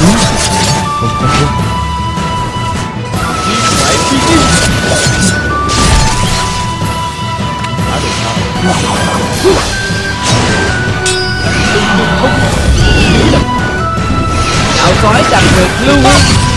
không có nước. Phải chi tiêu. Đã được sao? Đạo sói đặc biệt lưu nguyên.